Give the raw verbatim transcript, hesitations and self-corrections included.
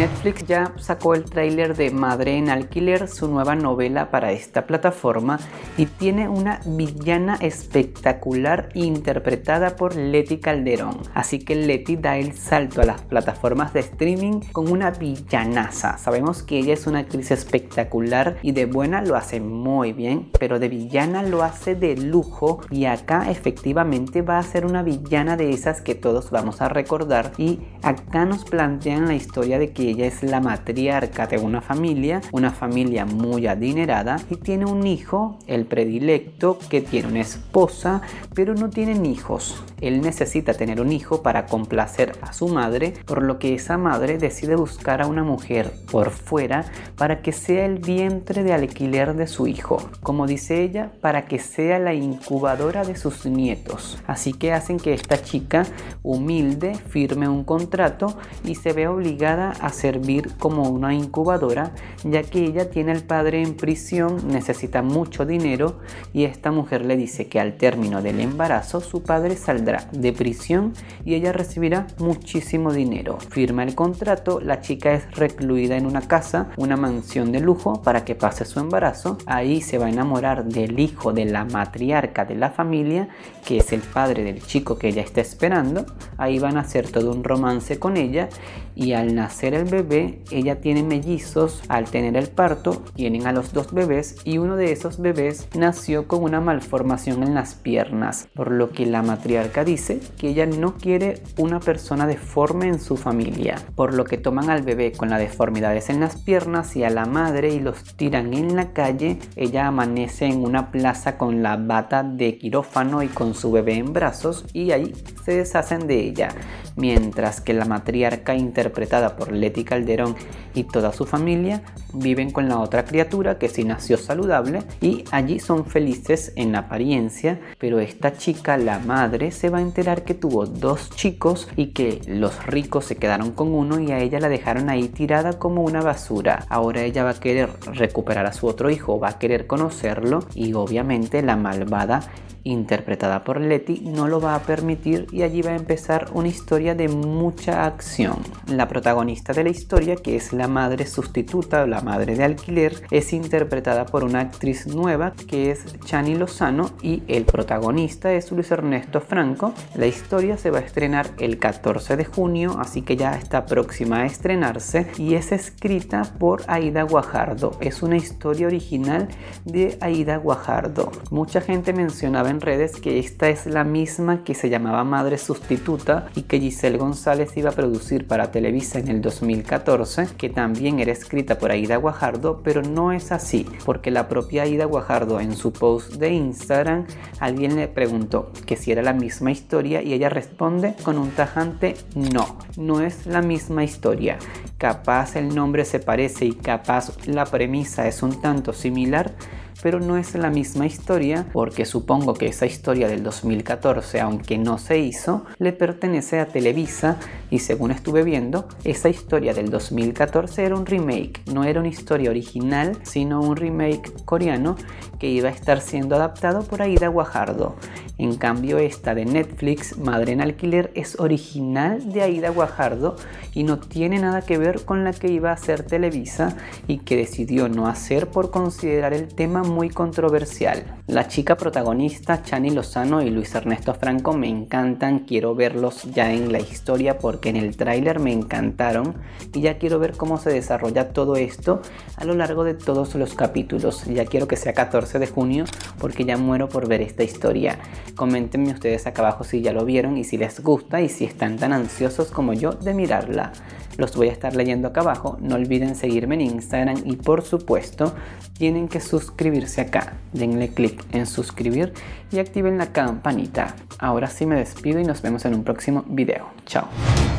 Netflix ya sacó el tráiler de Madre en Alquiler, su nueva novela para esta plataforma, y tiene una villana espectacular interpretada por Leti Calderón. Así que Leti da el salto a las plataformas de streaming con una villanaza. Sabemos que ella es una actriz espectacular y de buena lo hace muy bien, pero de villana lo hace de lujo, y acá efectivamente va a ser una villana de esas que todos vamos a recordar. Y acá nos plantean la historia de que ella es la matriarca de una familia, una familia muy adinerada, y tiene un hijo, el predilecto, que tiene una esposa, pero no tienen hijos. Él necesita tener un hijo para complacer a su madre, por lo que esa madre decide buscar a una mujer por fuera para que sea el vientre de alquiler de su hijo. Como dice ella, para que sea la incubadora de sus nietos. Así que hacen que esta chica humilde firme un contrato y se ve obligada a servir como una incubadora, ya que ella tiene al padre en prisión, necesita mucho dinero, y esta mujer le dice que al término del embarazo su padre saldrá de prisión y ella recibirá muchísimo dinero. Firma el contrato, la chica es recluida en una casa, una mansión de lujo, para que pase su embarazo. Ahí se va a enamorar del hijo de la matriarca de la familia, que es el padre del chico que ella está esperando. Ahí van a hacer todo un romance con ella, y al nacer el bebé, ella tiene mellizos. Al tener el parto, tienen a los dos bebés, y uno de esos bebés nació con una malformación en las piernas, por lo que la matriarca dice que ella no quiere una persona deforme en su familia, por lo que toman al bebé con las deformidades en las piernas y a la madre y los tiran en la calle. Ella amanece en una plaza con la bata de quirófano y con su bebé en brazos, y ahí se deshacen de ella, mientras que la matriarca, interpretada por Leti Calderón, y toda su familia viven con la otra criatura que sí nació saludable, y allí son felices en apariencia. Pero esta chica, la madre, se va a enterar que tuvo dos chicos y que los ricos se quedaron con uno y a ella la dejaron ahí tirada como una basura. Ahora ella va a querer recuperar a su otro hijo, va a querer conocerlo, y obviamente la malvada, interpretada por Leti, no lo va a permitir, y allí va a empezar una historia de mucha acción. La protagonista de la historia, que es la madre sustituta o la madre de alquiler, es interpretada por una actriz nueva que es Chani Lozano, y el protagonista es Luis Ernesto Franco. La historia se va a estrenar el catorce de junio, así que ya está próxima a estrenarse, y es escrita por Aida Guajardo. Es una historia original de Aida Guajardo. Mucha gente mencionaba en redes que esta es la misma que se llamaba Madre Sustituta y que Giselle González iba a producir para Televisa en el dos mil catorce, que también era escrita por Aida Guajardo, pero no es así, porque la propia Aida Guajardo, en su post de Instagram, alguien le preguntó que si era la misma historia, y ella responde con un tajante: no, no es la misma historia. Capaz el nombre se parece y capaz la premisa es un tanto similar, pero no es la misma historia, porque supongo que esa historia del dos mil catorce, aunque no se hizo, le pertenece a Televisa, y según estuve viendo, esa historia del dos mil catorce era un remake, no era una historia original, sino un remake coreano que iba a estar siendo adaptado por Aida Guajardo. En cambio, esta de Netflix, Madre en Alquiler, es original de Aida Guajardo y no tiene nada que ver con la que iba a hacer Televisa y que decidió no hacer por considerar el tema muy controversial. La chica protagonista, Chani Lozano y Luis Ernesto Franco, me encantan. Quiero verlos ya en la historia porque en el tráiler me encantaron, y ya quiero ver cómo se desarrolla todo esto a lo largo de todos los capítulos. Ya quiero que sea catorce de junio porque ya muero por ver esta historia. Coméntenme ustedes acá abajo si ya lo vieron y si les gusta, y si están tan ansiosos como yo de mirarla. Los voy a estar leyendo acá abajo. No olviden seguirme en Instagram, y por supuesto tienen que suscribirse acá. Denle clic en suscribir y activen la campanita. Ahora sí me despido y nos vemos en un próximo video. Chao.